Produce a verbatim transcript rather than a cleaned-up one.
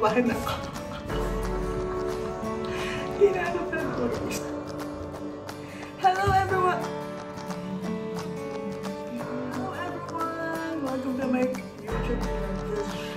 kinakabahan ako. Hindi na ako pero Hello everyone! Hello everyone! Welcome to my YouTube channel.